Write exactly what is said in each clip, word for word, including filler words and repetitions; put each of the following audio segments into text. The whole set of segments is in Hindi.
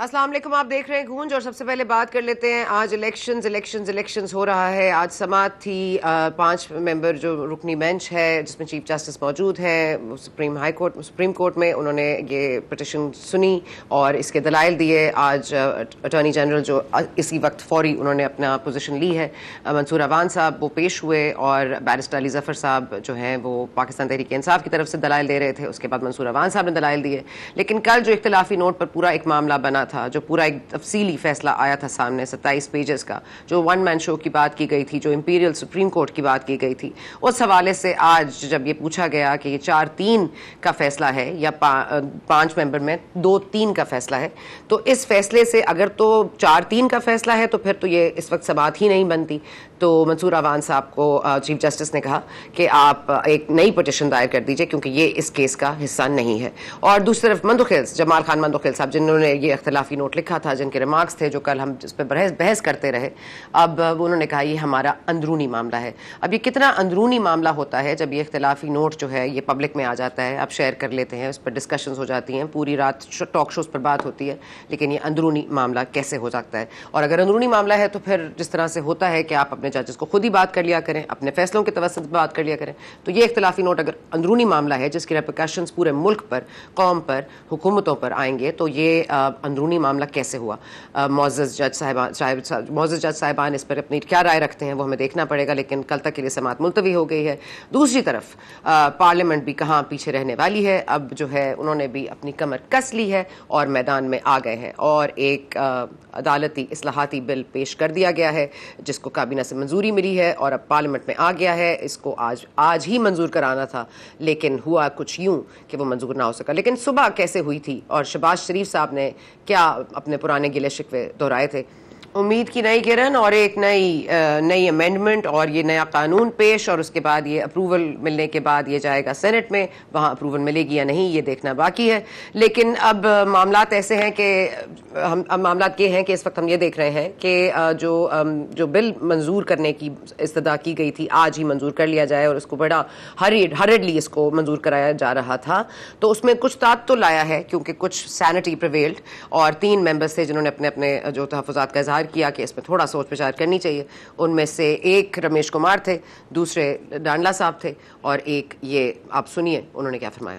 अस्सलाम वालेकुम, आप देख रहे हैं गूंज। और सबसे पहले बात कर लेते हैं, आज इलेक्शंस इलेक्शंस इलेक्शंस हो रहा है। आज समात थी, पांच मेंबर जो रुकनी बेंच है जिसमें चीफ जस्टिस मौजूद हैं supreme high court supreme court में, उन्होंने ये पिटिशन सुनी और इसके दलाइल दिए। आज अटॉर्नी जनरल जो इसी वक्त फौरी उन्होंने अपना पोजीशन ली है, मंसूर अवान साहब, वो पेश हुए और बैरिस्टर अली जफर साहब जो हैं वो पाकिस्तान तहरीक इंसाफ की तरफ से दलाइल दे रहे थे। उसके बाद मंसूर अवान साहब ने दलाइल दिए। लेकिन कल जो इख्तिलाफी नोट पर पूरा एक मामला बना था, जो पूरा एक तफसीली फैसला आया था सामने सत्ताईस पेजेस का, जो वन मैन शो की बात की गई थी, जो इंपीरियल सुप्रीम कोर्ट की बात की गई थी, उस हवाले से आज जब ये पूछा गया कि ये चार तीन का फैसला है या पा, पांच मेंबर में दो तीन का फैसला है, तो इस फैसले से अगर तो चार तीन का फैसला है तो फिर तो ये इस वक्त समात ही नहीं बनती। तो मंसूर अवान साहब को चीफ जस्टिस ने कहा कि आप एक नई पिटिशन दायर कर दीजिए क्योंकि ये इस केस का हिस्सा नहीं है। और दूसरी तरफ मंदुखिल जमाल खान मंदुखिल साहब, जिन्होंने ये इख्तिलाफी नोट लिखा था, जिनके रिमार्क्स थे जो कल हम जिस पर बहस बहस करते रहे, अब उन्होंने कहा ये हमारा अंदरूनी मामला है। अब ये कितना अंदरूनी मामला होता है जब ये इख्तिलाफी नोट जो है ये पब्लिक में आ जाता है, आप शेयर कर लेते हैं, उस पर डिस्कशंस हो जाती हैं, पूरी रात टॉक शोज पर बात होती है, लेकिन ये अंदरूनी मामला कैसे हो सकता है? और अगर अंदरूनी मामला है तो फिर जिस तरह से होता है कि आप अपने जजेस को खुद ही बात कर लिया करें, अपने फैसलों के तवस्सुत बात कर लिया करें, तो ये इख्तिलाफी नोट अगर अंदरूनी मामला है जिसके रेपरकशंस पूरे मुल्क पर, कौम पर, हुकूमतों पर आएंगे, तो ये अंदरूनी मामला कैसे हुआ? मौजूद जज साहिबान मौजूद जज साहिबान इस पर अपनी क्या राय रखते हैं वो हमें देखना पड़ेगा, लेकिन कल तक के लिए समात मुलतवी हो गई है। दूसरी तरफ पार्लियामेंट भी कहाँ पीछे रहने वाली है, अब जो है उन्होंने भी अपनी कमर कस ली है और मैदान में आ गए हैं और एक आ, अदालती इस्लाहाती बिल पेश कर दिया गया है जिसको काबीना से मंजूरी मिली है और अब पार्लियामेंट में आ गया है। इसको आज आज ही मंजूर कराना था, लेकिन हुआ कुछ यूं कि वो मंजूर ना हो सका। लेकिन सुबह कैसे हुई थी और शहबाज शरीफ साहब ने क्या अपने पुराने गिले शिकवे दोहराए थे? उम्मीद की नई किरण और एक नई नई अमेंडमेंट और ये नया कानून पेश, और उसके बाद ये अप्रूवल मिलने के बाद ये जाएगा सेनेट में, वहाँ अप्रूवल मिलेगी या नहीं ये देखना बाकी है। लेकिन अब मामलात ऐसे हैं कि हम अब मामलात ये हैं कि इस वक्त हम ये देख रहे हैं कि जो जो बिल मंजूर करने की इस्तदा की गई थी आज ही मंजूर कर लिया जाए और उसको बड़ा हरीड हरेडली इसको मंजूर कराया जा रहा था। तो उसमें कुछ तात तो लाया है क्योंकि कुछ सैनिटी प्रिवेल्ड और तीन मेंबर्स थे जिन्होंने अपने अपने जो तहफ़्फ़ुज़ात का इज़हार किया कि इसमें थोड़ा सोच विचार करनी चाहिए। उनमें से एक रमेश कुमार थे, दूसरे डांडला साहब थे और एक ये आप सुनिए उन्होंने क्या फरमाया।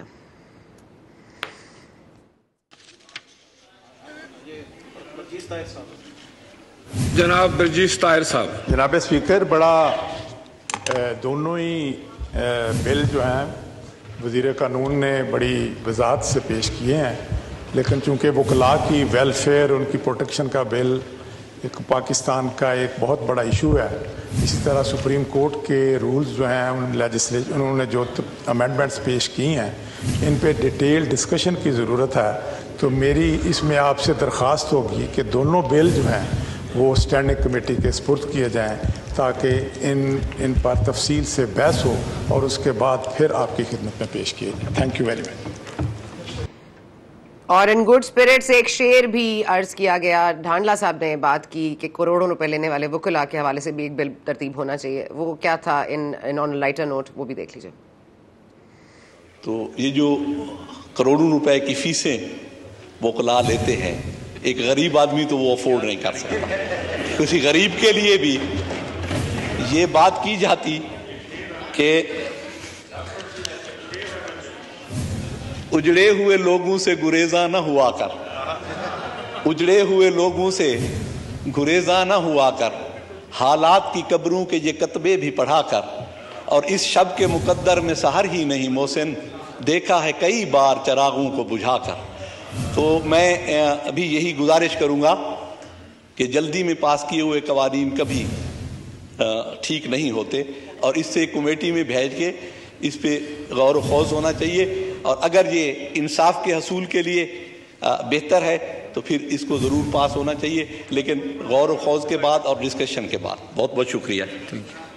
जनाब बरजीश ताहिर साहब। जनाब स्पीकर, बड़ा दोनों ही बिल जो हैं वज़ीर कानून ने बड़ी वज़ाहत से पेश किए हैं, लेकिन चूँकि वकला की वेलफेयर, उनकी प्रोटेक्शन का बिल एक पाकिस्तान का एक बहुत बड़ा इशू है, इसी तरह सुप्रीम कोर्ट के रूल्स जो हैं उन लेजिस्लेशन उन्होंने जो अमेंडमेंट्स पेश की हैं इन पे डिटेल डिस्कशन की ज़रूरत है। तो मेरी इसमें आपसे दरख्वास्त होगी कि दोनों बिल जो हैं वो स्टैंडिंग कमेटी के स्पुर्द किए जाएं ताकि इन इन पर तफसील से बहस हो और उसके बाद फिर आपकी खिदमत में पेश किए जाए। Thank you very much. और इन गुड स्पिरिट से एक शेर भी अर्ज किया गया। ढांडला साहब ने बात की कि करोड़ों रुपए लेने वाले वकीला के हवाले से भी एक बिल तरतीब होना चाहिए। वो क्या था in in on lighter note, वो भी देख लीजिए। तो ये जो करोड़ों रुपए की फीसें वकीला लेते हैं, एक गरीब आदमी तो वो अफोर्ड नहीं कर सकता। किसी गरीब के लिए भी ये बात की जाती कि उजड़े हुए लोगों से गुरेजा न हुआ कर, उजड़े हुए लोगों से गुरेजा न हुआ कर, हालात की कब्रों के ये कतबे भी पढ़ा कर, और इस शब के मुकद्दर में सहर ही नहीं मोहसिन, देखा है कई बार चरागों को बुझा कर। तो मैं अभी यही गुजारिश करूँगा कि जल्दी में पास किए हुए कवानीन कभी ठीक नहीं होते और इससे कमेटी में भेज के इस पे गौर खौज होना चाहिए, और अगर ये इंसाफ के हसूल के लिए बेहतर है तो फिर इसको ज़रूर पास होना चाहिए, लेकिन गौर खौज के बाद और डिस्कशन के बाद। बहुत बहुत शुक्रिया।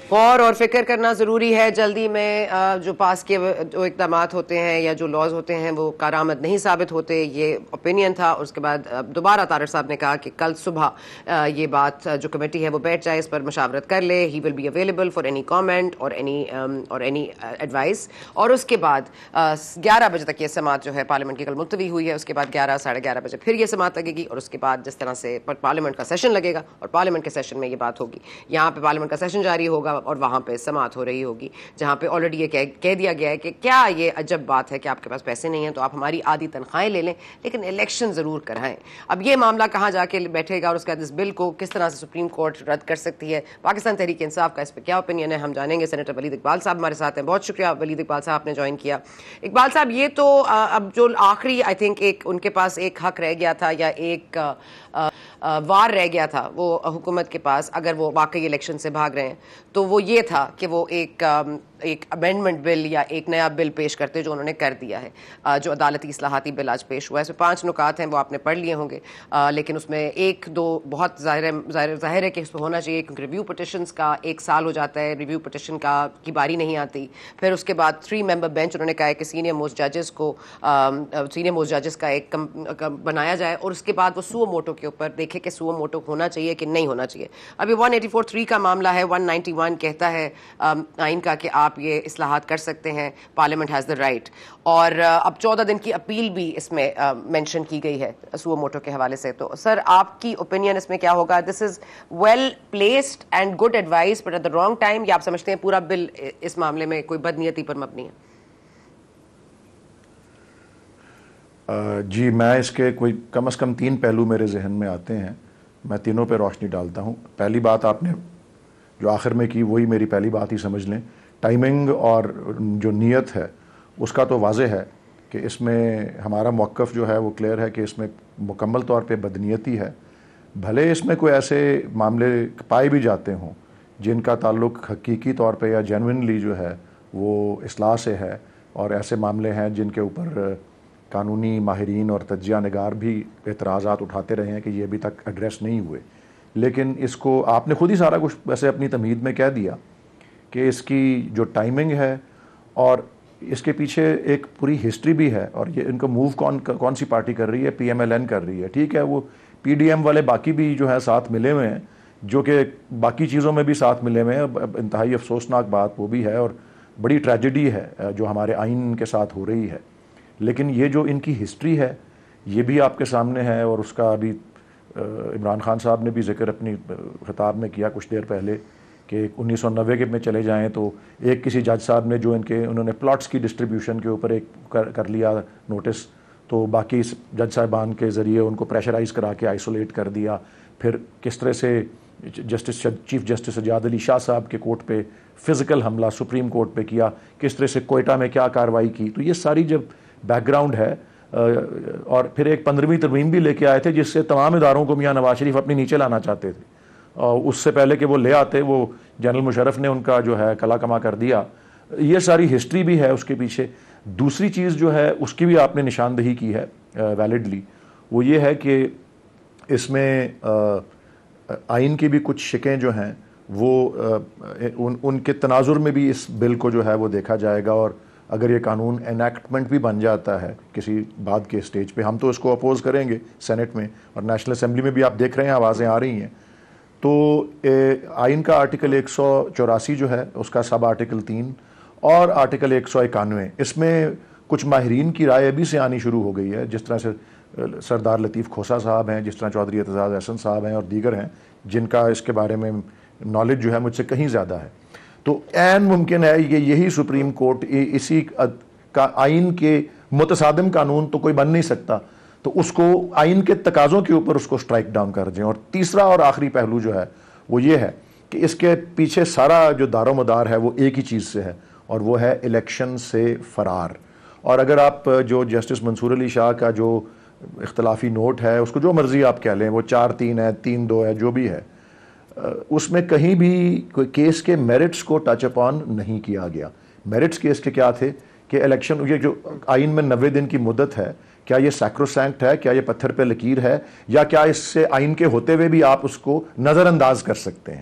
गौर और फिक्र करना ज़रूरी है। जल्दी में आ, जो पास के जो इक़दाम होते हैं या जो लॉज होते हैं वो कारामद नहीं साबित होते, ये ओपिनियन था। उसके बाद दोबारा तारड़ साहब ने कहा कि कल सुबह आ, ये बात जो कमेटी है वो बैठ जाए, इस पर मशावरत कर ले। He will be available for any comment और एनी और एनी एडवाइस। और उसके बाद ग्यारह बजे तक ये समात जो है पार्लियामेंट की कल मुलतवी हुई है, उसके बाद ग्यारह साढ़े ग्यारह बजे फिर ये समात लगेगी और उसके बाद जिस तरह से पार्लियामेंट का सेशन लगेगा और पार्लियामेंट के सेशन में ये बात होगी। यहाँ पे पार्लियामेंट का सेशन जारी होगा और वहाँ पे समात हो रही होगी, जहाँ पे ऑलरेडी ये कह, कह दिया गया है कि क्या ये अजब बात है कि आपके पास पैसे नहीं हैं तो आप हमारी आधी तनख्वाहें ले लें लेकिन इलेक्शन ज़रूर कराएं। अब ये मामला कहाँ जाके बैठेगा और उसके बाद इस बिल को किस तरह से सुप्रीम कोर्ट रद्द कर सकती है, पाकिस्तान तहरीक इंसाफ का इस पर क्या ओपिनियन है, हम जानेंगे। सेनेटर वलीद इकबाल साहब हमारे साथ हैं। बहुत शुक्रिया वलीद इकबाल साहब आपने ज्वाइन किया। इकबाल साहब, ये तो अब जो आखिरी आई थिंक एक उनके पास एक हक रह गया था या एक आ, आ, वार रह गया था वो हुकूमत के पास, अगर वो वाकई इलेक्शन से भाग रहे हैं तो वो ये था कि वो एक एक अमेंडमेंट बिल या एक नया बिल पेश करते, जो उन्होंने कर दिया है। जो अदालती इस्लाहाती बिल आज पेश हुआ है, इसमें पांच नुकात हैं, वो आपने पढ़ लिए होंगे, आ, लेकिन उसमें एक दो बहुत ज़ाहिर ज़ाहिर है कि इसमें होना चाहिए, क्योंकि रिव्यू पटिशन्स का एक साल हो जाता है, रिव्यू पटिशन का की बारी नहीं आती। फिर उसके बाद थ्री मेंबर बेंच उन्होंने कहा है कि सीनियर मोस्ट जजेस को सीनियर मोस्ट जजेस का एक कम, कम बनाया जाए और उसके बाद वो सुओ मोटो के ऊपर देखे कि सुओ मोटो होना चाहिए कि नहीं होना चाहिए। अभी वन एटी फोर थ्री का मामला है, वन नाइन्टी वन कहता है आइन का कि आप ये इस्लाहात कर सकते हैं, पार्लियामेंट हैज़ द राइट। और अब चौदह दिन की अपील भी इसमें मेंशन की गई है सुओ मोटो के हवाले से। तो सर, आपकी ओपिनियन इसमें क्या होगा? This is well placed and good advice but at the wrong time, या आप समझते हैं पूरा बिल इस मामले में कोई बदनीयती पर मबनी है? uh, जी, मैं इसके कोई कम अज़ कम तीन पहलू मेरे जहन में आते हैं, मैं तीनों पे रोशनी डालता हूँ। पहली बात आपने जो आखिर में की वही मेरी पहली बात ही समझ लें। टाइमिंग और जो नीयत है उसका तो वाज़ेह है कि इसमें हमारा मौक़िफ़ जो है वो क्लियर है कि इसमें मुकम्मल तौर पे बदनीयती है। भले इसमें कोई ऐसे मामले पाए भी जाते हों जिनका ताल्लुक़ हकीकी तौर पे या जेन्युइनली जो है वो इस्लाह से है, और ऐसे मामले हैं जिनके ऊपर कानूनी माहिरीन और तज्ज़िया निगार भी एतराज़ात उठाते रहे हैं कि ये अभी तक एड्रेस नहीं हुए। लेकिन इसको आपने खुद ही सारा कुछ वैसे अपनी तमहीद में कह दिया कि इसकी जो टाइमिंग है और इसके पीछे एक पूरी हिस्ट्री भी है, और ये इनको मूव कौन कौन सी पार्टी कर रही है? पी एम एल एन कर रही है। ठीक है, वो पी डी एम वाले बाकी भी जो है साथ मिले हुए हैं, जो कि बाकी चीज़ों में भी साथ मिले हुए हैं। इंतहाई अफसोसनाक बात वो भी है और बड़ी ट्रेजेडी है जो हमारे आइन के साथ हो रही है। लेकिन ये जो इनकी हिस्ट्री है ये भी आपके सामने है, और उसका अभी इमरान खान साहब ने भी जिक्र अपनी खिताब में किया कुछ देर पहले कि उन्नीस सौ नब्बे के में चले जाएं तो एक किसी जज साहब ने जो इनके उन्होंने प्लॉट्स की डिस्ट्रीब्यूशन के ऊपर एक कर, कर लिया नोटिस, तो बाकी जज साहबान के ज़रिए उनको प्रेशराइज़ करा के आइसोलेट कर दिया। फिर किस तरह से justice chief justice Sajjad Ali Shah साहब के कोर्ट पे फ़िज़िकल हमला सुप्रीम कोर्ट पे किया, किस तरह से कोयटा में क्या कार्रवाई की। तो ये सारी जब बैकग्राउंड है, और फिर एक पंद्रहवीं तरमीम भी लेके आए थे जिससे तमाम इदारों को मियाँ नवाज शरीफ अपने नीचे लाना चाहते थे, और उससे पहले कि वो ले आते वो जनरल मुशर्रफ ने उनका जो है कला कमा कर दिया। ये सारी हिस्ट्री भी है उसके पीछे। दूसरी चीज़ जो है उसकी भी आपने निशानदही की है वैलिडली, वो ये है कि इसमें आइन की भी कुछ शिकें जो हैं वो उन उनके तनाजुर में भी इस बिल को जो है वो देखा जाएगा, और अगर ये कानून एनैक्टमेंट भी बन जाता है किसी बाद के स्टेज पे, हम तो इसको अपोज करेंगे सेनेट में, और नेशनल असेंबली में भी आप देख रहे हैं आवाज़ें आ रही हैं। तो ए, आइन का आर्टिकल एक सौ चौरासी जो है उसका सब आर्टिकल तीन और आर्टिकल एक सौ इक्यानवे, इसमें कुछ माहिरीन की राय अभी से आनी शुरू हो गई है, जिस तरह से सरदार लतीफ़ खोसा साहब हैं, जिस तरह चौधरी एतजाज़ एहसन साहब हैं और दीगर हैं जिनका इसके बारे में नॉलेज जो है मुझसे कहीं ज़्यादा है। तो ऐन मुमकिन है कि यही सुप्रीम कोर्ट इसी का आइन के मुतसादिम कानून तो कोई बन नहीं सकता, तो उसको आइन के तकाज़ों के ऊपर उसको स्ट्राइक डाउन कर दें। और तीसरा और आखिरी पहलू जो है वो ये है कि इसके पीछे सारा जो दारोमदार है वो एक ही चीज़ से है, और वो है इलेक्शन से फ़रार। और अगर आप जो जस्टिस मंसूर अली शाह का जो इख्तलाफी नोट है उसको जो मर्ज़ी आप कह लें, वो चार तीन है, तीन दो है, जो भी है, उसमें कहीं भी कोई केस के मेरिट्स को टच अपॉन नहीं किया गया। मेरिट्स केस के क्या थे कि इलेक्शन, ये जो आइन में नब्बे दिन की मुद्दत है, क्या ये सैक्रोसैंक्ट है, क्या ये पत्थर पे लकीर है, या क्या इससे आइन के होते हुए भी आप उसको नज़रअंदाज कर सकते हैं।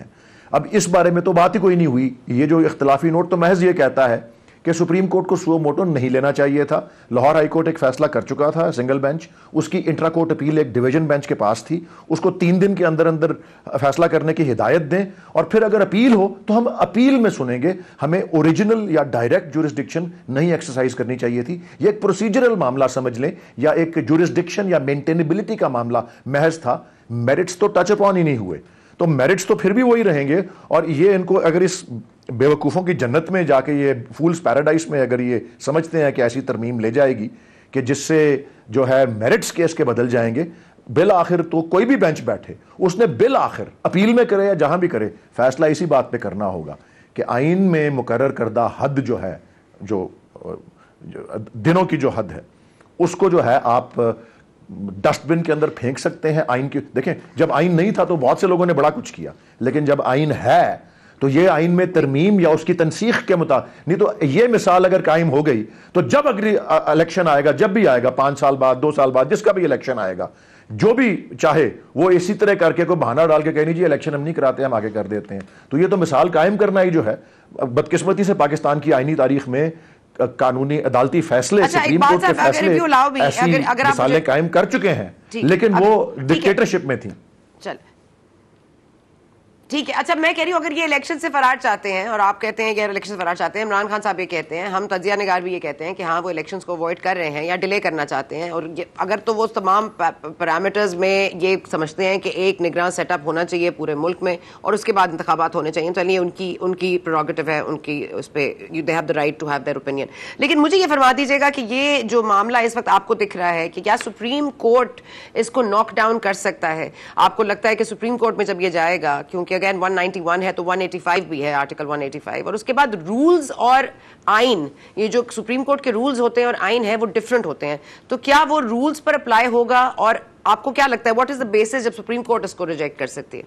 अब इस बारे में तो बात ही कोई नहीं हुई। ये जो इख्तिलाफी नोट तो महज ये कहता है कि सुप्रीम कोर्ट को सुओ मोटो नहीं लेना चाहिए था। लाहौर हाई कोर्ट एक फैसला कर चुका था, सिंगल बेंच, उसकी इंट्रा कोर्ट अपील एक डिवीजन बेंच के पास थी, उसको तीन दिन के अंदर अंदर फैसला करने की हिदायत दें, और फिर अगर अपील हो तो हम अपील में सुनेंगे। हमें ओरिजिनल या डायरेक्ट जुरिस्डिक्शन नहीं एक्सरसाइज करनी चाहिए थी। यह एक प्रोसीजरल मामला समझ लें, या एक जुरिस्डिक्शन या मेंटेनेबिलिटी का मामला महज था। मेरिट्स तो टच अपॉन ही नहीं हुए, तो मेरिट्स तो फिर भी वही रहेंगे। और ये इनको अगर इस बेवकूफ़ों की जन्नत में जाके, ये फूल्स पैराडाइस में अगर ये समझते हैं कि ऐसी तरमीम ले जाएगी कि जिससे जो है मेरिट्स केस के बदल जाएंगे, बिल आखिर तो कोई भी बेंच बैठे उसने बिल आखिर अपील में करे या जहां भी करे, फैसला इसी बात पे करना होगा कि आइन में मुकर्रर करदा हद जो है, जो, जो दिनों की जो हद है, उसको जो है आप डस्टबिन के अंदर फेंक सकते हैं। आइन की देखें, जब आइन नहीं था तो बहुत से लोगों ने बड़ा कुछ किया, लेकिन जब आइन है तो ये आइन में तरमीम या उसकी तनसीख के मुताबिक, नहीं तो ये मिसाल अगर कायम हो गई तो जब अगली इलेक्शन आएगा, जब भी आएगा, पांच साल बाद, दो साल बाद, जिसका भी इलेक्शन आएगा, जो भी चाहे वो इसी तरह करके कोई बहाना डाल के कहे नहीं जी इलेक्शन हम नहीं कराते, हम आगे कर देते हैं। तो ये तो मिसाल कायम करना ही जो है, बदकिस्मती से पाकिस्तान की आईनी तारीख में कानूनी अदालती फैसले, अच्छा, सुप्रीम कोर्ट के फैसले ऐसी अगर, अगर मिसालें कायम कर चुके हैं, लेकिन वो डिक्टेटरशिप में थी। चल ठीक है। अच्छा, मैं कह रही हूँ अगर ये इलेक्शन से फरार चाहते हैं, और आप कहते हैं कि इलेक्शन से फरार चाहते हैं, इमरान खान साहब ये कहते हैं, हम तजिया निगार भी ये कहते हैं कि हाँ वो इलेक्शंस को अवॉइड कर रहे हैं या डिले करना चाहते हैं, और ये अगर तो वो तमाम पैरामीटर्स में ये समझते हैं कि एक निगरान सेटअप होना चाहिए पूरे मुल्क में और उसके बाद इंतखाबात होने चाहिए, तो चलिए उनकी उनकी प्रेरोगेटिव है, उनकी उस पर they have the right to have their opinion. लेकिन मुझे ये फरमा दीजिएगा कि ये जो मामला इस वक्त आपको दिख रहा है कि क्या सुप्रीम कोर्ट इसको नॉक डाउन कर सकता है? आपको लगता है कि सुप्रीम कोर्ट में जब ये जाएगा, क्योंकि अगेन वन नाइंटी वन है तो वन एटी फाइव भी है, आर्टिकल वन एटी फाइव, और उसके बाद रूल्स और आइन, ये जो सुप्रीम कोर्ट के रूल्स होते हैं और आइन है वो डिफरेंट होते हैं, तो क्या वो रूल्स पर अप्लाई होगा? और आपको क्या लगता है व्हाट इज द बेसिस जब सुप्रीम कोर्ट इसको रिजेक्ट कर सकती है?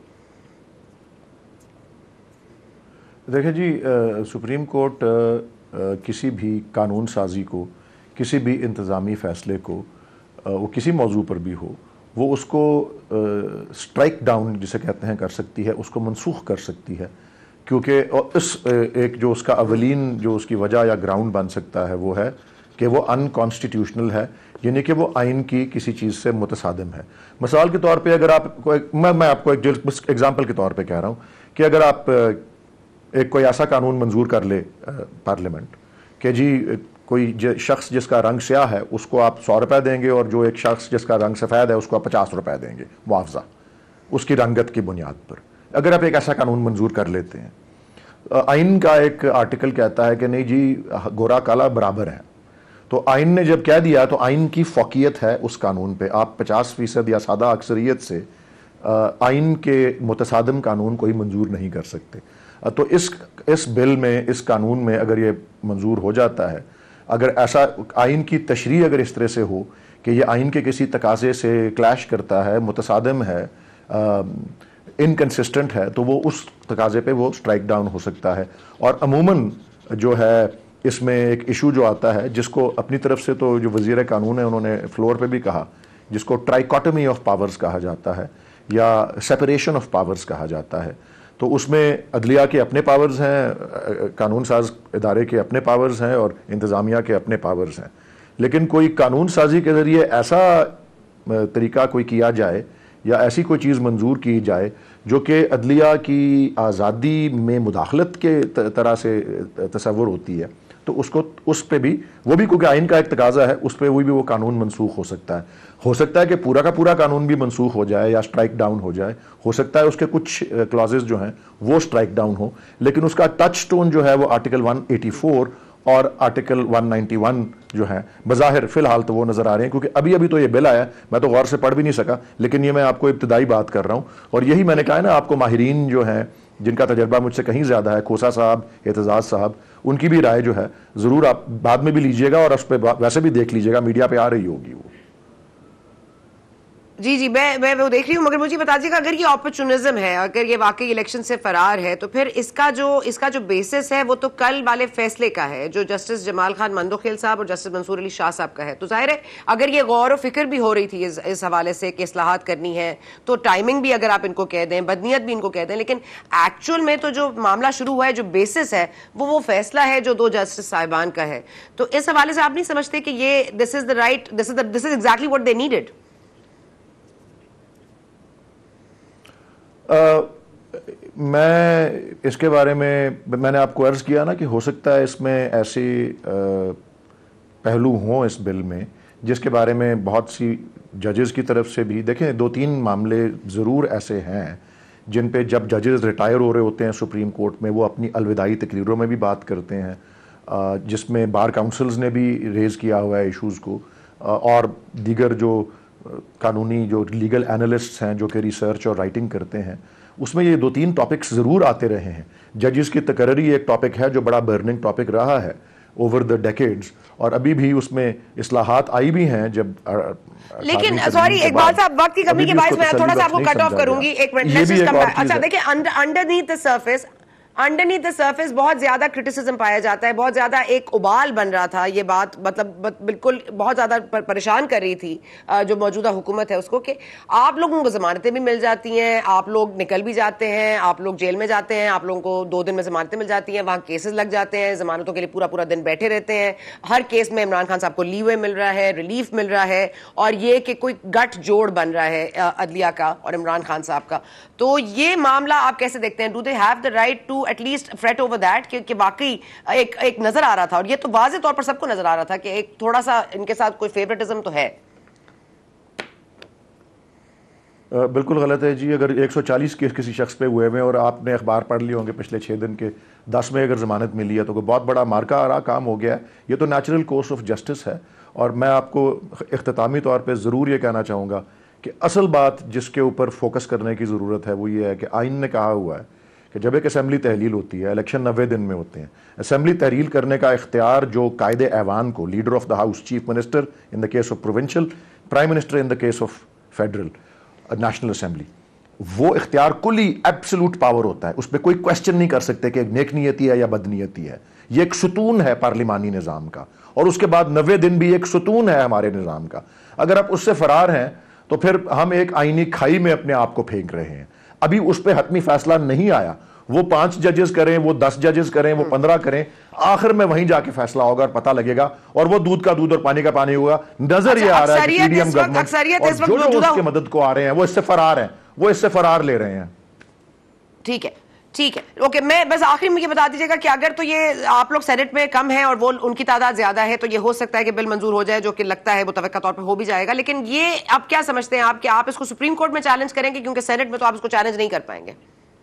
देखिए जी, आ, सुप्रीम कोर्ट आ, आ, किसी भी कानून साजी को, किसी भी इंतज़ामी फ़ैसले को, आ, वो किसी मौजू पर भी हो, वो उसको स्ट्राइक डाउन जिसे कहते हैं कर सकती है, उसको मनसूख कर सकती है। क्योंकि इस एक जो उसका अवलीन जो उसकी वजह या ग्राउंड बन सकता है वो है कि वो अनकॉन्स्टिट्यूशनल है, यानी कि वो आइन की किसी चीज़ से मुतसादिम है। मिसाल के तौर पे अगर आप कोई, मैं मैं आपको एक एग्जांपल के तौर पे कह रहा हूँ कि अगर आप एक कोई ऐसा कानून मंजूर कर ले पार्लियामेंट कि जी कोई शख्स जिसका रंग स्याह है उसको आप सौ रुपये देंगे, और जो एक शख्स जिसका रंग सफ़ेद है उसको आप पचास रुपये देंगे मुआवजा उसकी रंगत की बुनियाद पर। अगर आप एक ऐसा कानून मंजूर कर लेते हैं, आइन का एक आर्टिकल कहता है कि नहीं जी गोरा काला बराबर है, तो आइन ने जब कह दिया तो आइन की फ़ौक़ियत है उस कानून पे, आप पचास फ़ीसद या सादा अक्सरियत से आइन के मुतसादिम कानून कोई मंजूर नहीं कर सकते। तो इस इस बिल में, इस कानून में अगर ये मंजूर हो जाता है, अगर ऐसा आइन की तशरीह अगर इस तरह से हो कि ये आइन के किसी तकाजे से क्लैश करता है, मुतसादिम है, इनकन्सिस्टेंट है, तो वो उस तकाजे पे वो स्ट्राइक डाउन हो सकता है। और अमूमन जो है इसमें एक इशू जो आता है, जिसको अपनी तरफ से तो जो वज़ीर कानून है उन्होंने फ्लोर पे भी कहा, जिसको ट्राइकोटमी ऑफ पावर्स कहा जाता है या सेपरेशन ऑफ पावर्स कहा जाता है। तो उसमें अदलिया के अपने पावर्स हैं, कानून साज इदारे के अपने पावर्स हैं और इंतज़ामिया के अपने पावर्स हैं। लेकिन कोई कानून साजी के ज़रिए ऐसा तरीका कोई किया जाए या ऐसी कोई चीज़ मंजूर की जाए जो कि अदलिया की आज़ादी में मुदाखलत के तरह से तसव्वुर होती है, तो उसको उस पे भी वो भी क्योंकि आइन का एक तकाजा है, उस पे वो भी वो कानून मनसूख हो सकता है। हो सकता है कि पूरा का पूरा कानून भी मनसूख हो जाए या स्ट्राइक डाउन हो जाए, हो सकता है उसके कुछ क्लॉजेज जो हैं वो स्ट्राइक डाउन हो, लेकिन उसका टच स्टोन जो है वो आर्टिकल वन एटी फोर और आर्टिकल वन नाइंटी वन जो है बज़ाहिर फ़िलहाल तो वो नज़र आ रहे हैं, क्योंकि अभी अभी तो ये बिल आया, मैं तो गौर से पढ़ भी नहीं सका, लेकिन ये मैं आपको इब्तिदाई बात कर रहा हूँ। और यही मैंने कहा है ना आपको, माहिरीन जो हैं जिनका तजर्बा मुझसे कहीं ज़्यादा है, खोसा साहब, एतजाज़ साहब, उनकी भी राय जो है ज़रूर आप बाद में भी लीजिएगा और उस पर वैसे भी देख लीजिएगा, मीडिया पे आ रही होगी वो। जी जी मैं मैं वो देख रही हूँ, मगर मुझे बता दीजिएगा अगर ये अपॉर्चुनिज्म है, अगर ये वाकई इलेक्शन से फरार है, तो फिर इसका जो इसका जो बेसिस है वो तो कल वाले फैसले का है जो जस्टिस जमाल खान मंदोखेल साहब और जस्टिस मंसूर अली शाह साहब का है। तो जाहिर है अगर ये गौर और फिक्र भी हो रही थी इस, इस हवाले से कि इस्लाहात करनी है, तो टाइमिंग भी अगर आप इनको कह दें, बदनीयत भी इनको कह दें, लेकिन एक्चुअल में तो जो मामला शुरू हुआ है, जो बेसिस है वो वो फैसला है जो दो जस्टिस साहिबान का है। तो इस हवाले से आप नहीं समझते कि ये this is the right, this is this is exactly what they needed? Uh, मैं इसके बारे में मैंने आपको अर्ज़ किया ना कि हो सकता है इसमें ऐसे uh, पहलू हों इस बिल में जिसके बारे में बहुत सी जजेस की तरफ से भी, देखें दो तीन मामले ज़रूर ऐसे हैं जिन पे जब जजेस रिटायर हो रहे होते हैं सुप्रीम कोर्ट में, वो अपनी अलविदाई तकरीरों में भी बात करते हैं, uh, जिसमें बार काउंसिल्स ने भी रेज़ किया हुआ है इशूज़ को, uh, और दीगर जो कानूनी जो लीगल एनालिस्ट्स हैं जो कि रिसर्च और राइटिंग करते हैं, उसमें ये दो तीन टॉपिक्स ज़रूर आते रहे हैं। जजेस की तकर्री एक टॉपिक है जो बड़ा बर्निंग टॉपिक रहा है ओवर द डेकेड्स, और अभी भी उसमें इस्लाहात आई भी हैं जब लेकिन सॉरी एक बात साहब, वक्त की कमी के बाद मैं थोड़ा सा आपको कट ऑफ करूंगी, एक मिनट। अच्छा देखिए, underneath the surface underneath the surface बहुत ज्यादा क्रिटिसिज्म पाया जाता है, बहुत ज्यादा एक उबाल बन रहा था, ये बात मतलब बिल्कुल बहुत ज्यादा परेशान कर रही थी जो मौजूदा हुकूमत है उसको, कि आप लोगों को जमानतें भी मिल जाती हैं, आप लोग निकल भी जाते हैं, आप लोग जेल में जाते हैं, आप लोगों को दो दिन में जमानतें मिल जाती हैं, वहाँ केसेस लग जाते हैं, जमानतों के लिए पूरा पूरा दिन बैठे रहते हैं, हर केस में इमरान खान साहब को लीवे मिल रहा है, रिलीफ मिल रहा है, और ये कि कोई गठ जोड़ बन रहा है अदलिया का और इमरान खान साहब का। तो ये मामला आप कैसे देखते हैं? Do they have the right to at least fret over that कि वाकई एक एक नजर आ रहा था, और ये तो वाज़े तौर पर सबको नजर आ रहा था कि एक थोड़ा सा इनके साथ कोई फेवरेटिज्म तो है। आ, बिल्कुल गलत है जी। अगर एक सौ चालीस केस किसी शख्स पे हुए हुए और आपने अखबार पढ़ लिए होंगे पिछले छः दिन के, दस में अगर जमानत मिली है तो कोई बहुत बड़ा मार्का आ रहा काम हो गया है। ये तो नेचुरल कोर्स ऑफ जस्टिस है। और मैं आपको इख्तितामी तौर पर ज़रूर ये कहना चाहूँगा कि असल बात जिसके ऊपर फोकस करने की ज़रूरत है वो ये है कि आइन ने कहा हुआ है कि जब एक असम्बली तहलील होती है, इलेक्शन नब्बे दिन में होते हैं, असम्बली तहलील करने का इख्तियार जो कायदे ऐवान को, leader of the house, chief minister in the case of provincial, prime minister in the case of federal national assembly, वो इख्तियार कुली एब्सोल्यूट पावर होता है। उस पर कोई क्वेश्चन नहीं कर सकते कि नेक नियति है या बदनीयती है। ये एक सुतून है पार्लिमानी निज़ाम का, और उसके बाद नब्बे दिन भी एक सुतून है हमारे निज़ाम का। अगर आप उससे फरार हैं तो फिर हम एक आईनी खाई में अपने आप को फेंक रहे हैं। अभी उस पर हतमी फैसला नहीं आया, वो पांच जजेस करें, वो दस जजेस करें, वो पंद्रह करें, आखिर में वहीं जाके फैसला होगा और पता लगेगा, और वो दूध का दूध और पानी का पानी होगा। नजर ये आ रहा है कि पीडीएम गवर्नमेंट और जो लोग उसके मदद को आ रहे हैं वो इससे फरार हैं, वो इससे फरार ले रहे हैं। ठीक है ठीक है ओके। मैं बस आखिरी में ये बता दीजिएगा कि अगर तो ये आप लोग सेनेट में कम हैं और वो उनकी तादाद ज्यादा है, तो ये हो सकता है कि बिल मंजूर हो जाए, जो कि लगता है मुतवक्का तौर पर हो भी जाएगा। लेकिन ये आप क्या समझते हैं आप, कि आप इसको सुप्रीम कोर्ट में चैलेंज करेंगे? क्योंकि सेनेट में तो आप इसको चैलेंज नहीं कर पाएंगे।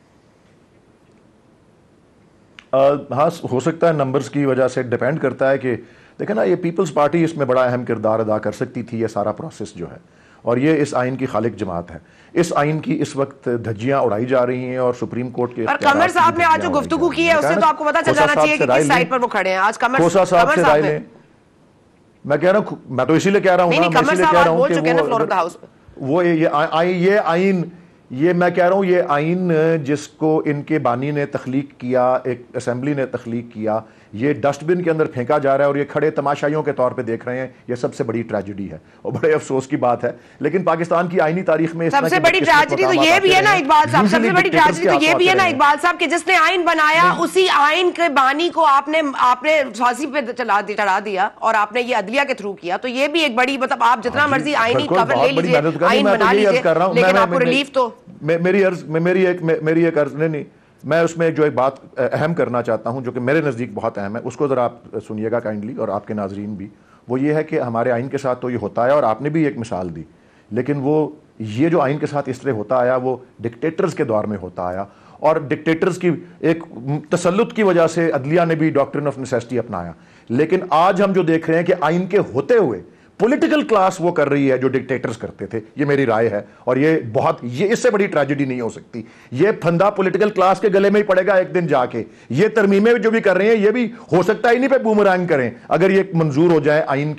हाँ, हो सकता है, नंबर्स की वजह से डिपेंड करता है कि देखें ना, ये पीपल्स पार्टी इसमें बड़ा अहम किरदार अदा कर सकती थी, ये सारा प्रोसेस जो है, और ये इस आइन की खालिक जमात है। इस आइन की इस वक्त धज्जियां उड़ाई जा रही हैं और सुप्रीम कोर्ट के और कमर साहब ने आज जो गुफ्तगू की है उससे तो आपको पता चल जाना चाहिए कि किस साइड पर वो खड़े हैं। आज कमर साहब से राय लें। मैं कह रहा हूं, मैं तो इसीलिए कह रहा हूं ना, मैं इसीलिए कह रहा हूं कि वो वो ये ये आइन ये मैं कह रहा हूं ये आइन जिसको इनके बानी ने तख्लीक किया, एक असेंबली ने तख्लीक किया, ये डस्टबिन के अंदर फेंका जा रहा है और ये खड़े तमाशाइयों के तौर पे देख रहे हैं। ये सबसे बड़ी ट्रेजेडी है और बड़े अफसोस की बात है। लेकिन पाकिस्तान की आईनी तारीख में सबसे बड़ी ट्रेजेडी तो ये भी है ना इकबाल साहब, सबसे बड़ी ट्रेजेडी तो ये भी है ना इकबाल साहब, कि जिसने आइन बनाया उसी आइन के बानी को आपने आपने फांसी पे चला चढ़ा दिया और आपने ये अदलिया के थ्रू किया। तो ये भी एक बड़ी, मतलब आप जितना मर्जी आईनी कवर ले लीजिए, आइन बना लीजिए, लेकिन आपको रिलीफ तो मेरी अर्ज मेरी एक मेरी एक अर्ज नहीं नहीं मैं उसमें जो एक बात अहम करना चाहता हूं जो कि मेरे नज़दीक बहुत अहम है, उसको ज़रा आप सुनिएगा काइंडली, और आपके नाजरीन भी। वो ये है कि हमारे आइन के साथ तो ये होता है, और आपने भी एक मिसाल दी, लेकिन वो ये जो आइन के साथ इस तरह होता आया वो डिक्टेटर्स के दौर में होता आया, और डिक्टेटर्स की एक तसल्लुत की वजह से अदलिया ने भी डॉक्ट्रिन ऑफ नेसेसिटी अपनाया। लेकिन आज हम जो देख रहे हैं कि आइन के होते हुए पॉलिटिकल क्लास वो कर रही है जो डिक्टेटर्स करते थे। ये मेरी राय है, और ये बहुत ये इससे बड़ी ट्रेजेडी नहीं हो सकती। ये फंदा पॉलिटिकल क्लास के गले में ही पड़ेगा एक दिन जाके। ये तरमीमें जो भी कर रहे हैं ये भी हो सकता है इन्हीं पे बूमरैंग करें अगर ये मंजूर हो जाए आइन के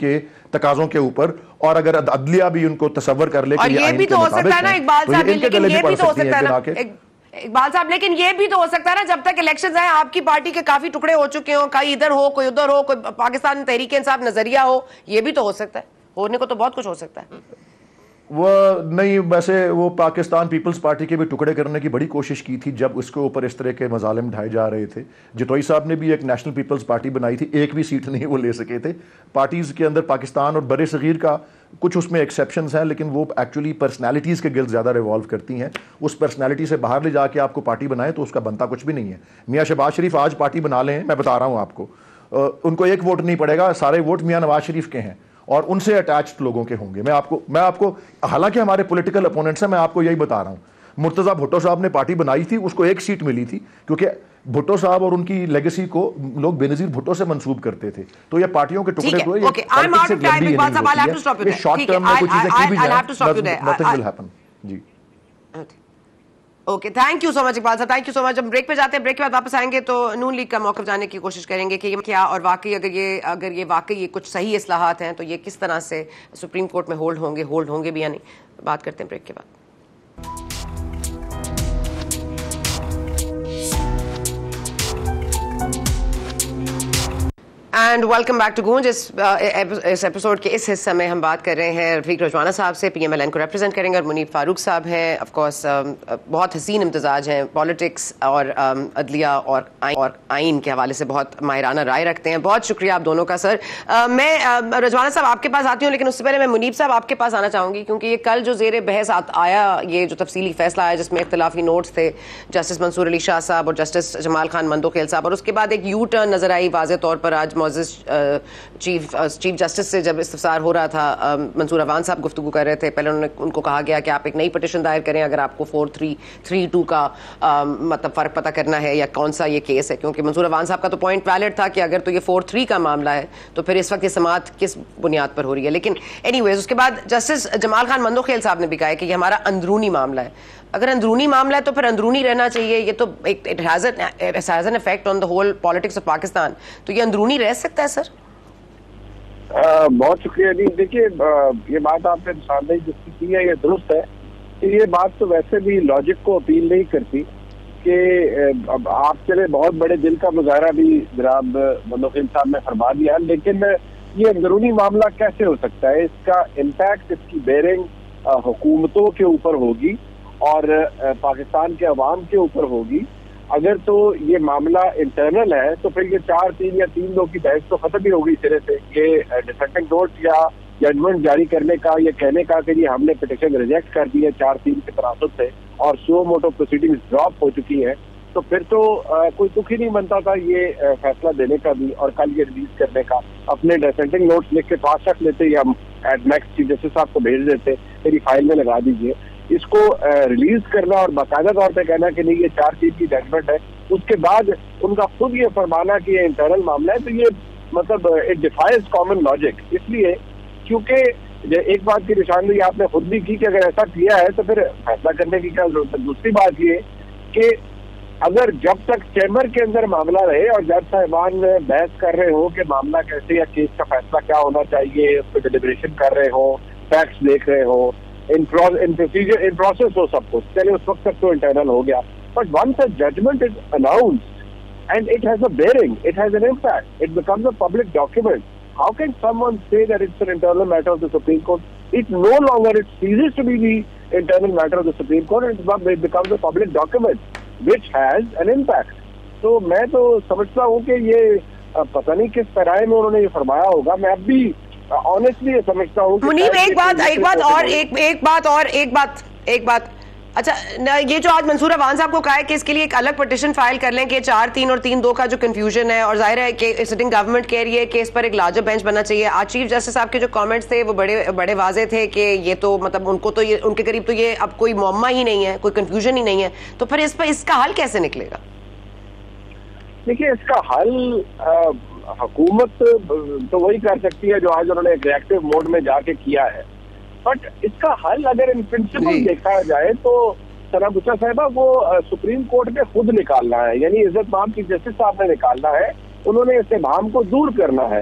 तकाजों के ऊपर, और अगर अदलिया भी उनको तसव्वुर कर ले कि ये ये भी तो हो सकता है ना इकबाल साहब, लेकिन ये भी तो हो सकता है ना इकबाल साहब, लेकिन ये भी तो हो सकता है ना जब तक इलेक्शंस आए आपकी पार्टी के काफी टुकड़े हो चुके हो, कहीं इधर हो कोई उधर हो, कोई पाकिस्तान तहरीक इंसाफ नजरिया हो, ये भी तो हो सकता है, होने को तो बहुत कुछ हो सकता है। वो नहीं, वैसे वो पाकिस्तान पीपल्स पार्टी के भी टुकड़े करने की बड़ी कोशिश की थी जब उसके ऊपर इस तरह के मजालिम ढाए जा रहे थे। जटोई साहब ने भी एक नेशनल पीपल्स पार्टी बनाई थी, एक भी सीट नहीं वो ले सके थे। पार्टीज़ के अंदर पाकिस्तान और बड़े सगीर का कुछ उसमें एक्सेप्शंस हैं, लेकिन वो एक्चुअली पर्सनैलिटीज़ के गिल्ड ज़्यादा रिवॉल्व करती हैं। उस पर्सनैलिटी से बाहर ले जाके आपको पार्टी बनाए तो उसका बनता कुछ भी नहीं है। मियाँ शहबाज शरीफ आज पार्टी बना लें, मैं बता रहा हूँ आपको, उनको एक वोट नहीं पड़ेगा, सारे वोट मियाँ नवाज शरीफ के हैं और उनसे अटैच्ड लोगों के होंगे। मैं आपको मैं आपको हालांकि हमारे पॉलिटिकल अपोनेंट्स हैं, मैं आपको यही बता रहा हूँ। मुर्तज़ा भुट्टो साहब ने पार्टी बनाई थी, उसको एक सीट मिली थी क्योंकि भुट्टो साहब और उनकी लेगेसी को लोग बेनज़ीर भुट्टो से मंसूब करते थे। तो ये पार्टियों के टुकड़े को शॉर्ट टर्म में कुछ चीजें की भी जाए, नथिंग विल हैपन। जी okay, thank you so much Iqbal साहब, थैंक यू सो मच। हम ब्रेक पे जाते हैं, ब्रेक के बाद वापस आएंगे तो नून लीग का मौक़िफ़ जानने की कोशिश करेंगे कि क्या और वाकई अगर ये अगर ये वाकई ये कुछ सही इस्लाहात हैं तो ये किस तरह से सुप्रीम कोर्ट में होल्ड होंगे होल्ड होंगे भी या नहीं। बात करते हैं ब्रेक के बाद। एंड वेलकम बैक टू गूंज। इस इस एपिसोड के इस हिस्से में हम बात कर रहे हैं रफीक रजवाना साहब से, पीएमएलएन को रिप्रेजेंट करेंगे, और मुनीब फारूक साहब हैं। ऑफ कोर्स बहुत हसीन इम्तिजाज हैं, पॉलिटिक्स और अदलिया और और आइन के हवाले से बहुत माहिराना राय रखते हैं। बहुत शुक्रिया आप दोनों का सर। uh, मैं uh, रजवाना साहब आपके पास आती हूँ, लेकिन उससे पहले मैं मुनीब साहब आपके पास आना चाहूँगी क्योंकि ये कल जो ज़ेर बहस आया, ये जो तफसीली फैसला आया जिसमें इख्तलाफी नोट्स थे जस्टिस मंसूर अली शाह साहब और जस्टिस जमाल खान मंदोखेल साहब, और उसके बाद एक यू टर्न नजर आई वाज़े तौर पर आज चीफ चीफ जस्टिस से जब इस्तफसार हो रहा था, मंसूर अवान साहब गुफ्तगू कर रहे थे। पहले उन्होंने उनको कहा गया कि आप एक नई पिटिशन दायर करें अगर आपको फोर थ्री थ्री टू का आ, मतलब फ़र्क पता करना है या कौन सा ये केस है, क्योंकि मंसूर अवान साहब का तो पॉइंट वैलिड था कि अगर तो ये फोर थ्री का मामला है तो फिर इस वक्त ये समाअत किस बुनियाद पर हो रही है। लेकिन एनीवेज उसके बाद जस्टिस जमाल खान मंदोखेल साहब ने भी कहा कि ये हमारा अंदरूनी मामला है। अगर अंदरूनी मामला है तो फिर अंदरूनी रहना चाहिए, ये तो it has an effect on the whole politics of Pakistan, तो ये अंदरूनी रह सकता है सर? आ, बहुत शुक्रिया जी। देखिए, ये बात आपने निशानदेही जिसकी की है ये दुरुस्त है कि ये बात तो वैसे भी लॉजिक को अपील नहीं करती कि अब आप चले बहुत बड़े दिल का मुजाहरा भी जनाब मंदोखेल साहब ने फरमा दिया, लेकिन ये अंदरूनी मामला कैसे हो सकता है? इसका इम्पैक्ट, इसकी बेरिंग हुकूमतों के ऊपर होगी और पाकिस्तान के अवाम के ऊपर होगी। अगर तो ये मामला इंटरनल है तो फिर ये चार तीन या तीन दो की बहस तो खत्म ही होगी सिरे से। ये डिसेंटिंग नोट या जजमेंट जारी करने का, ये कहने का कि ये हमने पिटिशन रिजेक्ट कर दी है चार तीन के तनासुब से और सो मोटो प्रोसीडिंग्स ड्रॉप हो चुकी है, तो फिर तो आ, कोई दुख ही नहीं बनता था ये आ, फैसला देने का भी और कल ये रिलीज करने का। अपने डिसेंटिंग नोट्स लिख के पास रख लेते या हम एट मैक्स चीफ जस्टिस साहब को भेज देते, मेरी फाइल में लगा दीजिए। इसको रिलीज करना और बाकायदा तौर पे कहना कि नहीं ये चार चीज की जजमेंट है, उसके बाद उनका खुद ये फरमाना कि ये इंटरनल मामला है, तो ये मतलब इट डिफाइज कॉमन लॉजिक। इसलिए क्योंकि एक बात की निशानदेही आपने खुद भी की कि अगर ऐसा किया है तो फिर फैसला करने की क्या जरूरत है। दूसरी बात ये कि अगर जब तक चैम्बर के अंदर मामला रहे और जज साहिबान बहस कर रहे हो कि मामला कैसे या केस का फैसला क्या होना चाहिए, उस पर डिलिब्रेशन कर रहे हो, फैक्ट्स देख रहे हो, इन इन प्रोसीजर इन प्रोसेस हो सब कुछ, चले उस वक्त तक तो इंटरनल हो गया। But once a judgment is announced and it has a bearing, it has an impact, it becomes a public document. How can someone say that it's an internal matter of the Supreme Court? It no longer, it ceases to be the internal matter of the Supreme Court, and it becomes a public document which has an impact. तो मैं तो समझता हूँ कि ये पता नहीं किस तरह में उन्होंने ये फरमाया होगा। मैं अब भी ऑनेस्टली ये समझता हूँ। मुनीब, एक बात एक बात और एक एक बात और एक बात एक बात अच्छा, ये जो आज मंसूर अवान साहब को कहा है कि इसके लिए एक अलग पिटिशन फाइल कर लें कि चार तीन और तीन दो का जो कंफ्यूजन है, और जाहिर है कि सिटिंग गवर्नमेंट कह रही है कि इस पर एक लार्जर बेंच बनना चाहिए। आज चीफ जस्टिस साहब के जो कमेंट्स थे वो बड़े बड़े वाजे थे कि ये तो मतलब उनको तो ये उनके करीब तो ये अब कोई मुअम्मा ही नहीं है, कोई कंफ्यूजन ही नहीं है, तो फिर इस पर इसका हल कैसे निकलेगा? देखिए, इसका हल हुकूमत तो वही कर सकती है जो आज उन्होंने एक रिएक्टिव मोड में जाके किया है। बट इसका हल अगर इन प्रिंसिपल देखा जाए तो सना बुच्चा साहिबा वो सुप्रीम कोर्ट पे खुद निकालना है, यानी इज्जत माम चीफ जस्टिस साहब ने निकालना है। उन्होंने इस इबाम को दूर करना है।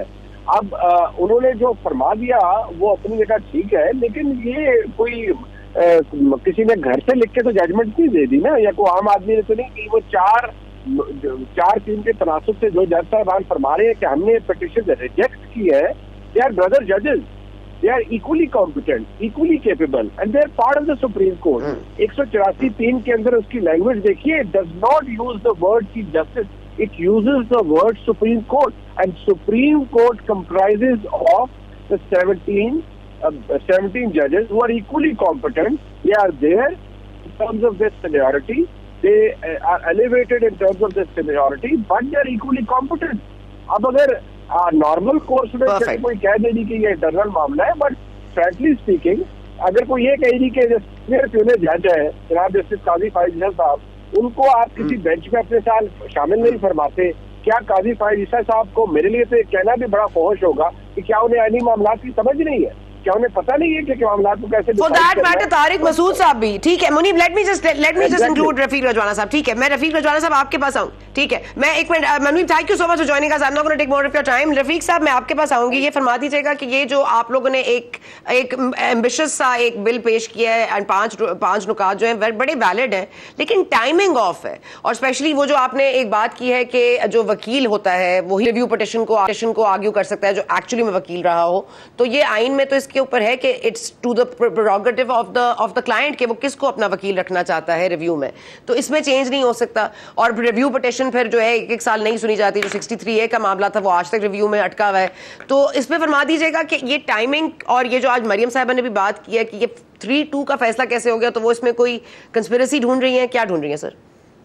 अब आ, उन्होंने जो फरमा दिया वो अपनी जगह ठीक है, लेकिन ये कोई आ, किसी ने घर से लिख के तो जजमेंट नहीं दे दी ना, या कोई आम आदमी ने तो नहीं कि वो चार चार टीम के तनासुब से जो जज साहबान फरमा रहे हैं कि हमने पिटीशन रिजेक्ट की है, दे आर ब्रदर जजेस, they are equally competent, equally capable, and they are part of the Supreme Court. एक सौ चौरासी तीन के अंदर उसकी लैंग्वेज देखिए, it does not use the word Chief Justice, it uses the word Supreme Court, and Supreme Court comprises of the seventeen, uh, seventeen judges who are equally competent. They are there in terms of their seniority, they uh, are elevated in terms of their seniority, but they are equally competent. अब अगर नॉर्मल कोर्स में कोई कह देगी कि ये इंटरनल मामला है, बट फ्रैंकली स्पीकिंग अगर कोई ये कहेगी कि जो जज है जनाब जस्टिस काजी फाइज साहब, उनको आप किसी बेंच में अपने साथ शामिल नहीं फरमाते, क्या काजी फाइज साहब को मेरे लिए तो कहना भी बड़ा फौश होगा कि क्या उन्हें आईनी मामला की समझ नहीं है, क्या उन्हें पता नहीं है कि मामला को कैसे For that matter, Tariq Masood साहब भी ठीक है। Muneeb, let me just let me just include Rafiq Rajwana साहब, ठीक है? मैं रफीक रजवाना साहब आपके पास आऊं, ठीक है? मैं एक minute, Muneeb thank you so much for joining us, I am not gonna take more of your time. Rafiq साहब मैं आपके पास आऊंगी, ये फरमा दीजिएगा कि ये जो आप लोगों ने एक एक एम्बिशियस सा एक बिल पेश किया है एंड पांच पांच नुकात जो हैं बड़े वैलिड हैं, लेकिन टाइमिंग ऑफ है, और स्पेशली वो जो आपने एक बात की है कि जो वकील होता है वही रिव्यू पिटीशन को पिटीशन को आर्ग्यू कर सकता है जो एक्चुअली में वकील रहा हो, तो ये आइन में तो इसके ऊपर है कि it's to the prerogative of the of the client कि वो किसको अपना वकील रखना चाहता है रिव्यू में, तो इसमें चेंज नहीं हो सकता। और रिव्यू पिटीशन फिर जो है एक एक साल नहीं सुनी जाती, जो सिक्सटी थ्री ए का मामला था वो आज तक रिव्यू में अटका हुआ है। तो इस पे फरमा दीजिएगा कि ये टाइमिंग, और ये जो आज मरियम साहबा ने भी बात की है कि ये थ्री टू का फैसला कैसे हो गया, तो वो इसमें कोई कंस्पिरेसी ढूंढ रही है, क्या ढूंढ रही है सर?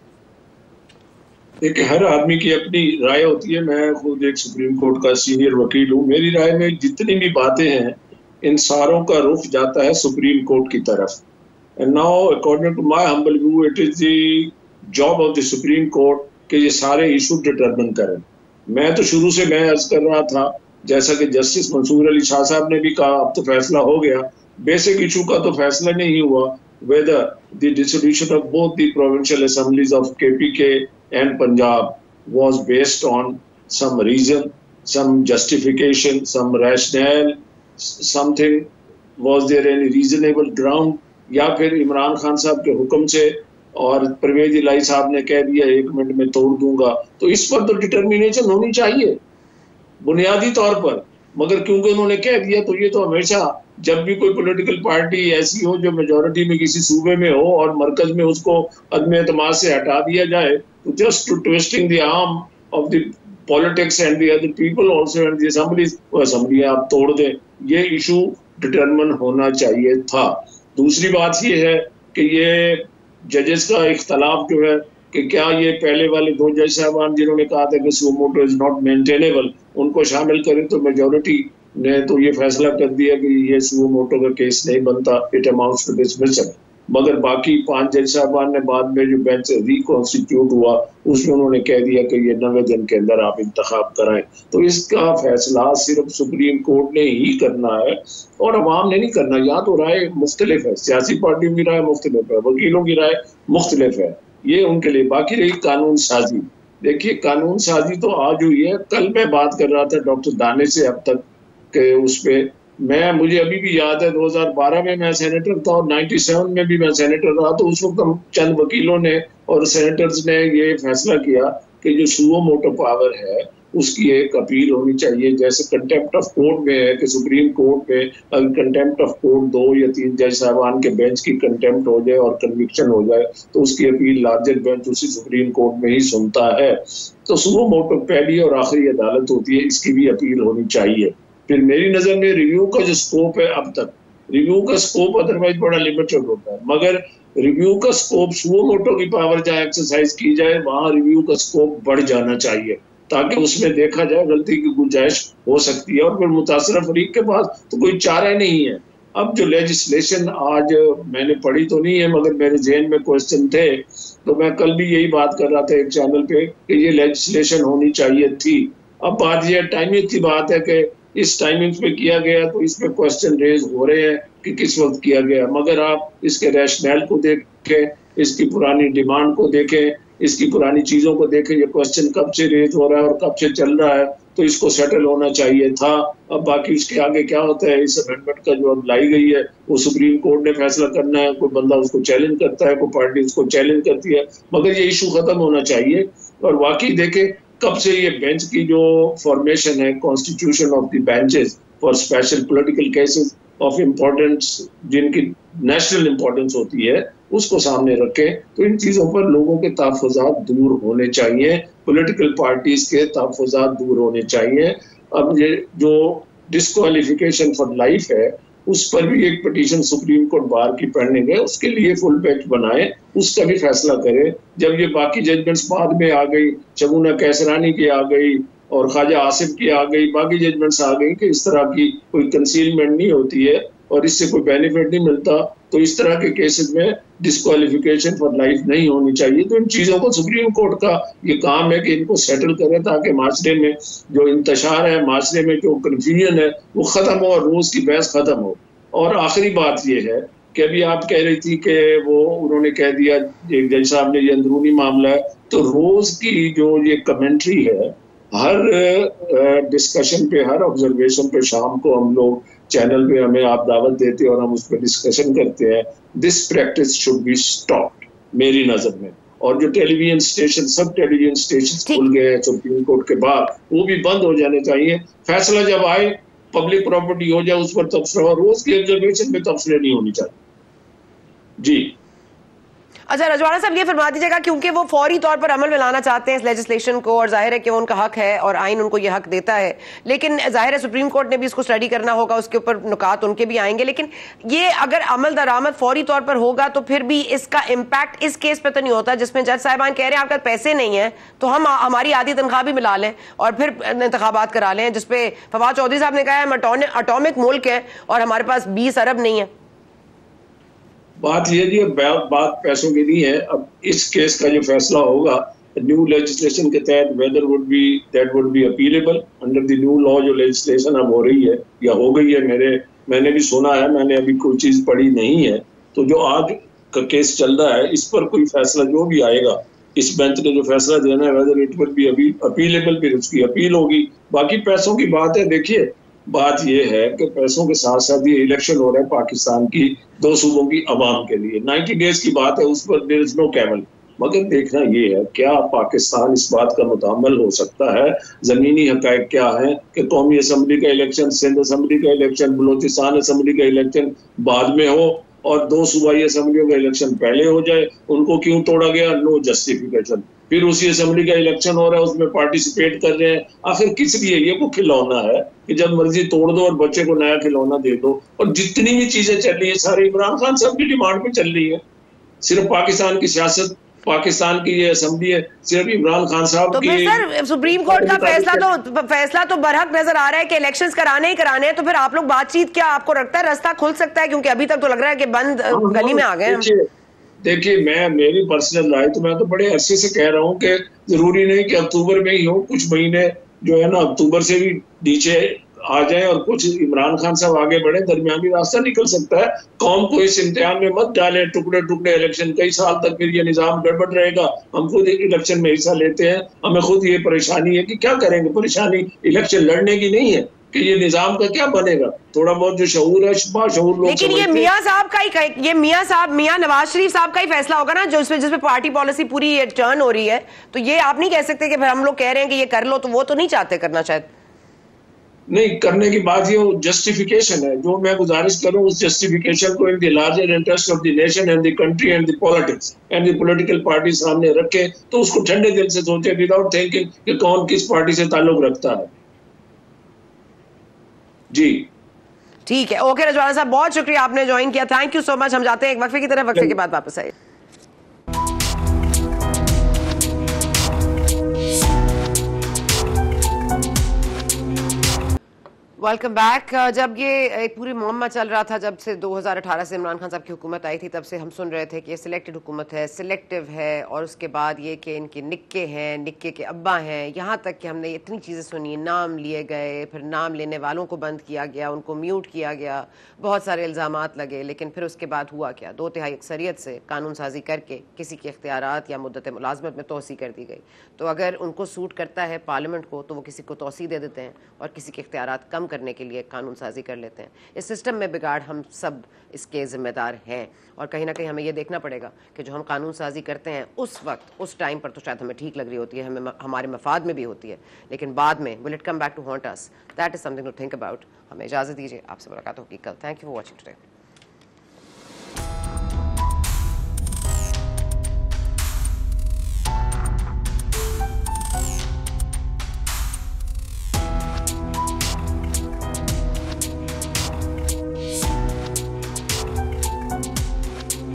देखिए, हर आदमी की अपनी राय होती है। मैं खुद एक सुप्रीम कोर्ट का सीनियर वकील हूँ, मेरी राय में जितनी भी बातें हैं इन सारों का रुख जाता है सुप्रीम कोर्ट की तरफ। And now according to my humble view it is the job of the supreme court कि ये सारे इशू डिटरमिन करें। मैं तो शुरू से मैं अर्ज कर रहा था, जैसा कि जस्टिस मंसूर अली शाह साहब ने भी कहा, अब तो फैसला हो गया, बेसिक इशू का तो फैसला नहीं हुआ, whether the dissolution of both the provincial assemblies of K P K and Punjab was based on some reason, some justification, some rationale, something, was there any reasonable ground, या फिर इमरान खान साहब के हुक्म से और परवेज इलाही साहब ने कह दिया एक मिनट में तोड़ दूंगा, तो इस पर तो डिटर्मिनेशन होनी चाहिए बुनियादी तौर पर। मगर क्योंकि उन्होंने कह दिया, तो ये तो हमेशा जब भी कोई पॉलिटिकल पार्टी ऐसी हो जो मेजोरिटी में किसी सूबे में हो और मरकज में उसको अदम एतमाद से हटा दिया जाए, तो just to twisting the arm of the politics and the other people also and the assemblies, वो असेंबली आप तोड़ दें, ये इशू डिटरमिन होना चाहिए था। दूसरी बात ये है कि ये जजेस का इख्तलाफ जो है कि क्या ये पहले वाले दो जज साहबान जिन्होंने कहा था कि suo motu is not maintainable, उनको शामिल करें, तो मेजोरिटी ने तो ये फैसला कर दिया कि ये सुओ मोटो का केस नहीं बनता, इट अमाउंट्स टू डिसमिसल। मगर बाकी पांच जज साहबान ने बाद में जो बेंच रिकॉन्स्टिट्यूट हुआ उसमें उन्होंने कह दिया कि ये नवे दिन के अंदर आप इंतखाब कराएं। तो इसका फैसला सिर्फ सुप्रीम कोर्ट ने ही करना है और अवाम ने नहीं करना। यहाँ तो राय मुख्तलिफ है, सियासी पार्टियों की राय मुख्तलिफ है, वकीलों की राय मुख्तलिफ है, ये उनके लिए। बाकी रही कानून साजी, देखिए कानून साजी तो आज हुई है। कल मैं बात कर रहा था डॉक्टर दाने से अब तक के उस पे, मैं मुझे अभी भी याद है दो हज़ार बारह में मैं सेनेटर था और सत्तानवे में भी मैं सेनेटर रहा, तो उस वक्त हम चंद वकीलों ने और सेनेटर्स ने ये फैसला किया कि जो सुओ मोटो पावर है उसकी एक अपील होनी चाहिए, जैसे कंटेम्प्ट ऑफ कोर्ट में है कि सुप्रीम कोर्ट में अगर कंटेम्प्ट ऑफ कोर्ट दो या तीन जज साहबान के बेंच की कंटेम्प्ट हो जाए और कन्विक्शन हो जाए तो उसकी अपील लार्जर बेंच उसी सुप्रीम कोर्ट में ही सुनता है। तो सुओ मोटो पहली और आखिरी अदालत होती है, इसकी भी अपील होनी चाहिए। फिर मेरी नजर में रिव्यू का जो स्कोप है, अब तक रिव्यू का स्कोप अदरवाइज बड़ा लिमिटेड होता है, मगर रिव्यू का स्कोप सुओ मोटो की पावर जहाँ एक्सरसाइज की जाए वहां रिव्यू का स्कोप बढ़ जाना चाहिए ताकि उसमें देखा जाए गलती की गुंजाइश हो सकती है और फिर मुतासर फरीक के पास तो कोई चारा नहीं है। अब जो लेजिस्लेशन आज मैंने पढ़ी तो नहीं है मगर मेरे जहन में क्वेश्चन थे, तो मैं कल भी यही बात कर रहा था एक चैनल पे कि ये लेजिस्लेशन होनी चाहिए थी। अब बात यह टाइमिंग की बात है कि इस टाइमिंग पे किया गया तो इसमें क्वेश्चन रेज हो रहे हैं कि किस वक्त किया गया, मगर आप इसके रैशनल को देखें, इसकी पुरानी डिमांड को देखें इसकी पुरानी चीजों को देखें, ये क्वेश्चन कब से रेज हो रहा है और कब से चल रहा है, तो इसको सेटल होना चाहिए था। अब बाकी उसके आगे क्या होता है, इस अमेंडमेंट का जो अब लाई गई है वो सुप्रीम कोर्ट ने फैसला करना है। कोई बंदा उसको चैलेंज करता है, कोई पार्टी उसको चैलेंज करती है, मगर ये इशू खत्म होना चाहिए। और वाकई देखें कब से ये बेंच की जो फॉर्मेशन है, constitution of the benches for special political cases of importance, जिनकी नेशनल इम्पोर्टेंस होती है, उसको सामने रखें। तो इन चीज़ों पर लोगों के तहफ़्फ़ुज़ात दूर होने चाहिए, पॉलिटिकल पार्टीज के तहफ़्फ़ुज़ात दूर होने चाहिए। अब ये जो डिस्क्वालिफिकेशन फॉर लाइफ है, उस पर भी एक पिटीशन सुप्रीम कोर्ट बार की पेंडिंग है, उसके लिए फुल बेंच बनाए, उसका भी फैसला करे। जब ये बाकी जजमेंट्स बाद में आ गई, शगुना कैसरानी की आ गई और ख्वाजा आसिफ की आ गई, बाकी जजमेंट्स आ गई कि इस तरह की कोई कंसीलमेंट नहीं होती है और इससे कोई बेनिफिट नहीं मिलता, तो इस तरह के केसेस में डिस्क्वालिफिकेशन फॉर लाइफ नहीं होनी चाहिए। तो इन चीज़ों को सुप्रीम कोर्ट का ये काम है कि इनको सेटल करें, ताकि माशरे में जो इंतशार है, माशरे में जो कन्फ्यूजन है, वो ख़त्म हो और रोज़ की बहस ख़त्म हो। और आखिरी बात ये है कि अभी आप कह रही थी कि वो उन्होंने कह दिया, एक जज साहब ने, ये अंदरूनी मामला है, तो रोज़ की जो ये कमेंट्री है, हर डिस्कशन पे, हर ऑब्जर्वेशन पे शाम को हम लोग चैनल पे, हमें आप दावत देते हैं और हम उस पर डिस्कशन करते हैं। This practice should be stopped मेरी नजर में। और जो टेलीविजन स्टेशन, सब टेलीविजन स्टेशन खुल गए हैं सुप्रीम कोर्ट के बाद, वो भी बंद हो जाने चाहिए। फैसला जब आए, पब्लिक प्रॉपर्टी हो जाए, उस पर तबसरा हो, रोज की ऑब्जर्वेशन में तबसरे नहीं होनी चाहिए। जी अच्छा रजवाना साहब, ये फरमा दीजिएगा, क्योंकि वो फौरी तौर पर अमल में लाना चाहते हैं इस लेजिस्लेशन को, और जाहिर है कि वो उनका हक है और आइन उनको ये हक देता है, लेकिन जाहिर है सुप्रीम कोर्ट ने भी इसको स्टडी करना होगा, उसके ऊपर नुकात उनके भी आएंगे। लेकिन ये अगर अमल दरामद फौरी तौर पर होगा तो फिर भी इसका इम्पैक्ट इस केस पे तो नहीं होता जिसमें जज साहिबान कह रहे हैं आपके पैसे नहीं है तो हम हमारी आधी तनख्वाह भी मिला लें और फिर इंतखाबात करा लें, जिसपे फवाद चौधरी साहब ने कहा है हम अटोमिक मुल्क है और हमारे पास बीस अरब नहीं है। बात ये जी, बात पैसों की नहीं है। अब इस केस का जो फैसला होगा न्यू लेजिस्लेशन के तहत, whether would be that would be appealable under the new law, जो लेजिस्लेशन अब हो रही है या हो गई है, मेरे मैंने भी सुना है, मैंने अभी कोई चीज पढ़ी नहीं है। तो जो आज का केस चल रहा है, इस पर कोई फैसला जो भी आएगा, इस बेंच ने जो फैसला देना है, whether it would be appealable, फिर उसकी अपील होगी। बाकी पैसों की बात है, देखिए बात यह है कि पैसों के साथ साथ ये इलेक्शन हो रहा है पाकिस्तान की दो सूबों की अवाम के लिए, नाइन्टी डेज की बात है, उस पर देयर इज नो कैमल। मगर देखना ये है क्या पाकिस्तान इस बात का मुतहम्मल हो सकता है, जमीनी हकायक क्या है कि कौमी असम्बली का इलेक्शन, सिंध असम्बली का इलेक्शन, बलोचिस्तान असम्बली का इलेक्शन बाद में हो और दो सूबाई असम्बलियों का इलेक्शन पहले हो जाए। उनको क्यों तोड़ा गया? No justification. फिर उसी असम्बली का इलेक्शन हो रहा है, उसमें पार्टिसिपेट कर रहे हैं, आखिर किस लिए? ये को खिलौना है कि जब मर्जी तोड़ दो और बच्चे को नया खिलौना दे दो। और जितनी भी चीजें चल रही है सारी इमरान खान साहब की डिमांड पे चल रही है। सिर्फ पाकिस्तान की सियासत, पाकिस्तान की ये असेंबली है, सिर्फ इमरान खान साहब तो की। फिर सर सुप्रीम कोर्ट का फैसला तो फैसला तो बरहक नजर आ रहा है कि इलेक्शंस कराने ही कराने हैं, तो फिर आप लोग बातचीत, क्या आपको लगता है रास्ता खुल सकता है? क्योंकि अभी तक तो लग रहा है कि बंद गली में आ गए हम। देखिए, मैं मेरी पर्सनल राय तो मैं तो बड़े अरसे से कह रहा हूँ कि जरूरी नहीं कि अक्टूबर में ही हो, कुछ महीने जो है ना अक्टूबर से भी नीचे आ जाए और कुछ इमरान खान साहब आगे बढ़े, दरमियानी रास्ता निकल सकता है। कौम को इस इम्तिहान में मत डालें, टुकड़े टुकड़े इलेक्शन कई साल तक फिर ये निजाम गड़बड़ रहेगा। हम खुद इलेक्शन में हिस्सा लेते हैं, हमें खुद ये परेशानी है कि क्या करेंगे। परेशानी इलेक्शन लड़ने की नहीं है कि ये निजाम का क्या बनेगा, थोड़ा बहुत जो शऊर है, शऊर लोग। लेकिन ये मियां साहब का ही, ये मियां साहब, मियां नवाज शरीफ साहब का ही फैसला होगा ना, जो इसमें जिसमें पार्टी पॉलिसी पूरी टर्न हो रही है। तो ये आप नहीं कह सकते कि फिर हम लोग कह रहे हैं कि ये कर लो, तो वो तो नहीं चाहते करना शायद। नहीं करने की बात, ये जस्टिफिकेशन है। जो मैं गुजारिश करूं उस जस्टिफिकेशन को in the larger interest of the nation and the country and the politics and the political party सामने रखे, तो उसको ठंडे दिल से सोचे, विदाउट थिंकिंग कि कौन किस पार्टी से ताल्लुक रखता है। जी ठीक है, ओके रजवाना साहब, बहुत शुक्रिया आपने ज्वाइन किया, थैंक यू सो मच। हम जाते हैं एक वक्फे की तरफ, वक्फे के बाद वापस आए। Welcome back. जब ये एक पूरी मुअम्मा चल रहा था, जब से दो हज़ार अठारह से इमरान खान साहब की हुकूमत आई थी, तब से हम सुन रहे थे कि ये सिलेक्टेड हुकूमत है, सिलेक्टिव है, और उसके बाद ये कि इनके निक्के हैं, निक्के के अब्बा हैं, यहाँ तक कि हमने इतनी चीज़ें सुनी, नाम लिए गए, फिर नाम लेने वालों को बंद किया गया, उनको म्यूट किया गया, बहुत सारे इल्ज़ामात लगे। लेकिन फिर उसके बाद हुआ क्या? दो तिहाई अक्सरियत से कानून साजी करके किसी के इख्तियारात या मुद्दत मुलाजमत में तोसी कर दी गई। तो अगर उनको सूट करता है पार्लियामेंट को, तो वो किसी को तोसी दे देते हैं और किसी के इख्तियारात कम करने के लिए कानून साजी कर लेते हैं। इस सिस्टम में बिगाड़ हम सब इसके ज़िम्मेदार हैं, और कहीं ना कहीं हमें यह देखना पड़ेगा कि जो हम कानून साजी करते हैं उस वक्त, उस टाइम पर तो शायद हमें ठीक लग रही होती है, हमें हमारे मफाद में भी होती है, लेकिन बाद में will it come back to haunt us? That is something to think about. हमें इजाज़त दीजिए, आपसे मुलाकात होगी कल। Thank you for watching today.